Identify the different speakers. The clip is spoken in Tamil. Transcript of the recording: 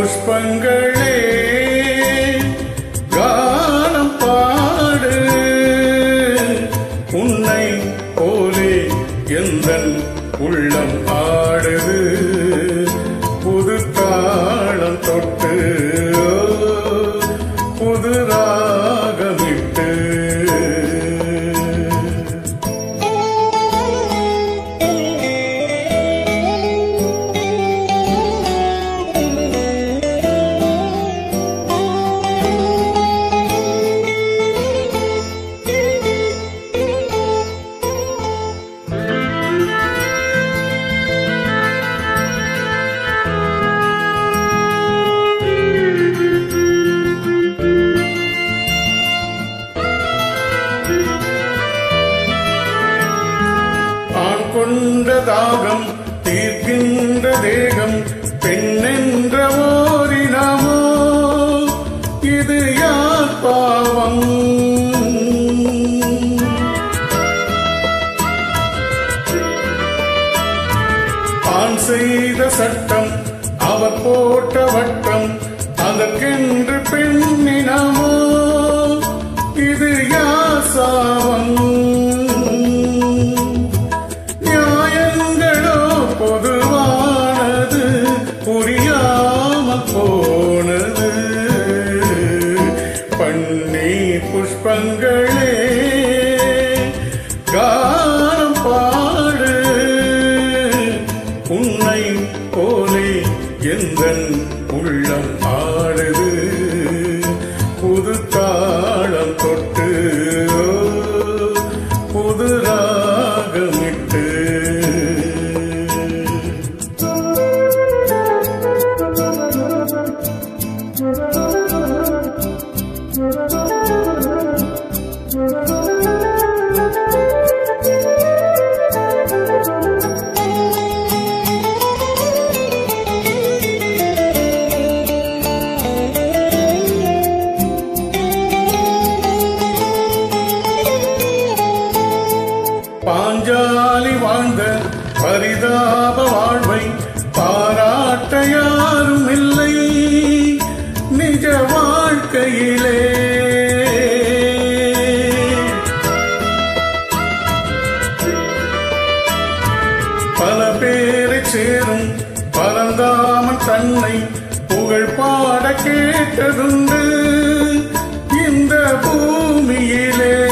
Speaker 1: புஷ்பங்களே கானம் பாடு உன்னை போலே எந்தன் உள்ளம் ஆடுது புது தாளம் தொட்டு புது ராகமிட்டு கொண்ட தாகம் தீர்க்கின்ற தேகம் பெண்ணென்ற ஓரினமோ இது யார் பாவம் ஆண் செய்த சட்டம் அவர் போட்ட வட்டம் அதற்கென்று பெண்ணினமோ இது யார் சாவம் பொதுவானது புரியாமல் போனது பன்னீர் புஷ்பங்களே கானம் பாடு உன்னை போலே எந்தன் உள்ளம் ஆடுது புது தாளம் தொட்டு புது ராகமிட்டு பாஞ்சாலி வாழ்ந்த பரிதாப வாழ்வை பாராட்ட யாரும் இல்லை நிஜ வாழ்க்கையிலே பல பேரை சேரும் பரந்தாமன் தன்னை புகழ் பாட கேட்டதுண்டு இந்த பூமியிலே